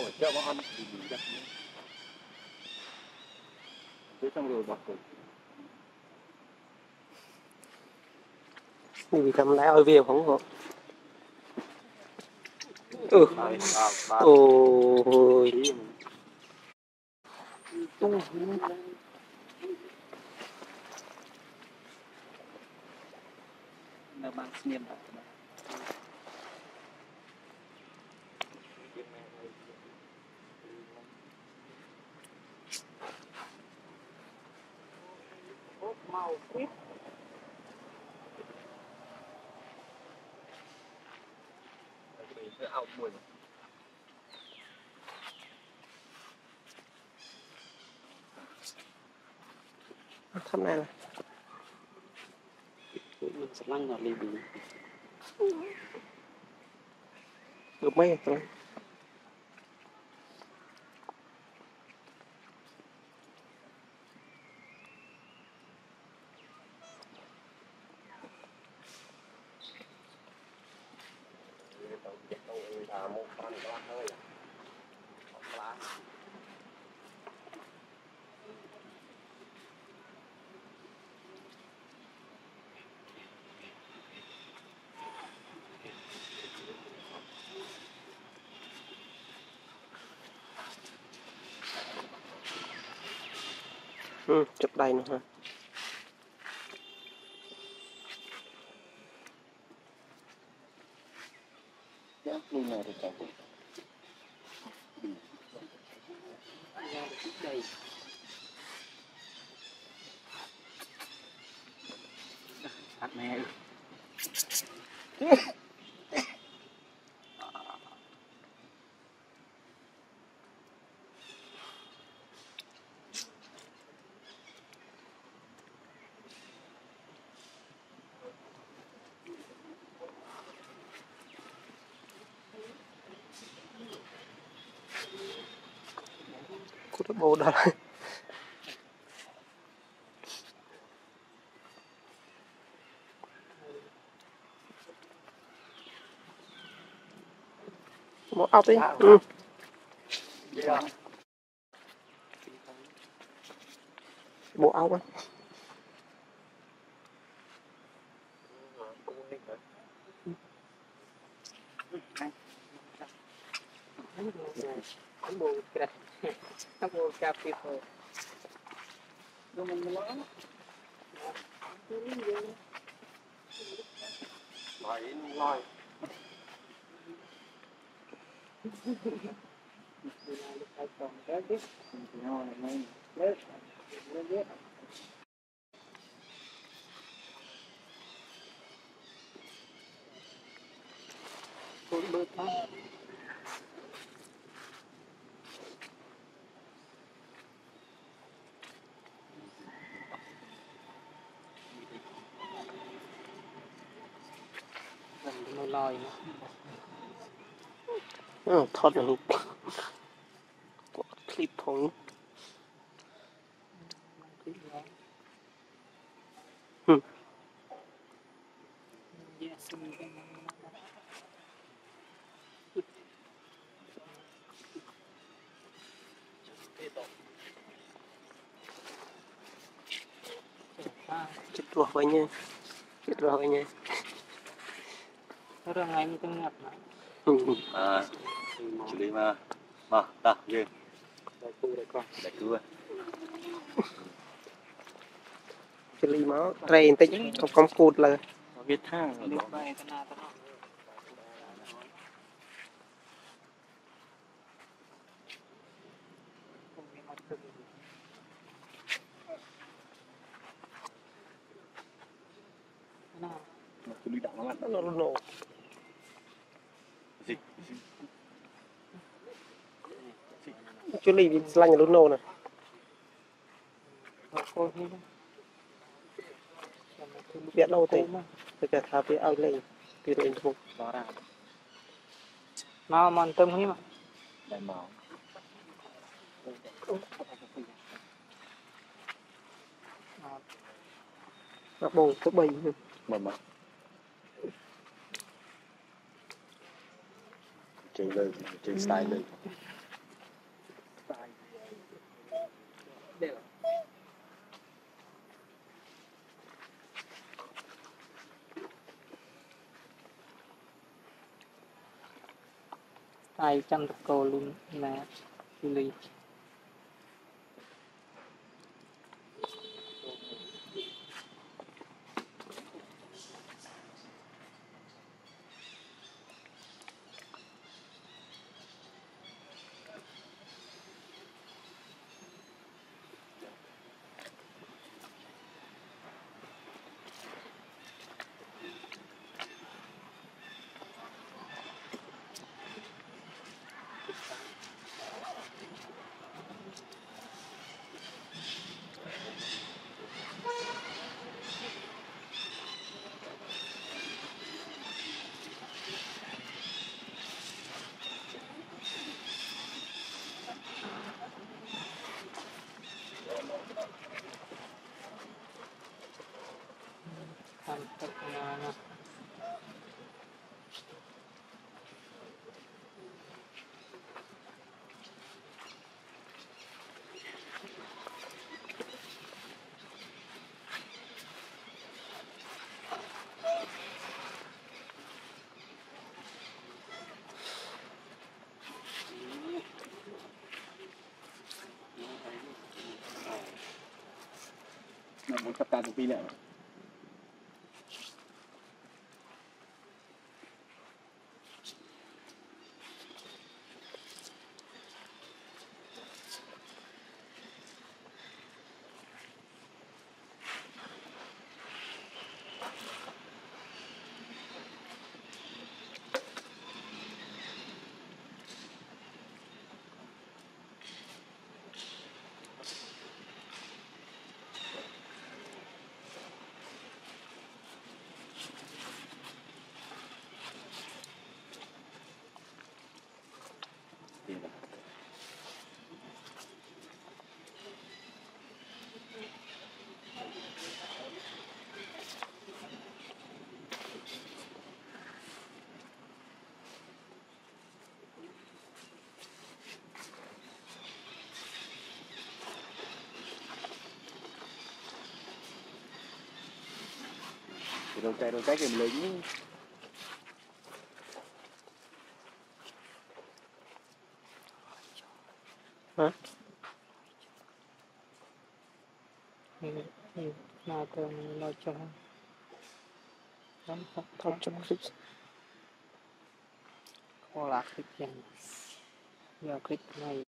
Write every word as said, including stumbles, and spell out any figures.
cho bọn ăn cái trong rồi bật vì cầm lại ơi về không có ừ ôi nó mang xiên màu quýt áo mùi thăm này là mình sẽ lăn vào liền được mấy rồi ừ, chụp đây nữa ha luôn này thì chạy đây thật mẹ cô đã bồ đó một ốc đi ừ. Bộ ốc á Ang buo ka. Ang buo ka people. Duman mo lang. Lòi lòi. Tôi bớt lắm. Nó lòi ừ, thoát được clip phóng ừ. Chết ruột vậy nha chết ruột vậy nha nó ra ngay như con ngập à xử lý mà mà ta ghê đại cú đại con đại cứu à xử lý máu rèn tích không không cụt là biết thang biết bay ta na ta nó xử lý đặng lắm nó nổ gì chú lý bị lanh nó nổ nè biết đâu thì bây giờ thả về ao lên từ đến thuộc đó ra mau mòn tâm hiếm mà đại màu nó bồ có bầy mà mà chơi lên chơi style lên ai chăn được cô luôn là xử lý làm thật là nó muốn cắt ta một tí nữa đồ chạy đồ chạy kiểm lính hả nào còn lo cho lắm không trong clip có là clip dần giờ clip này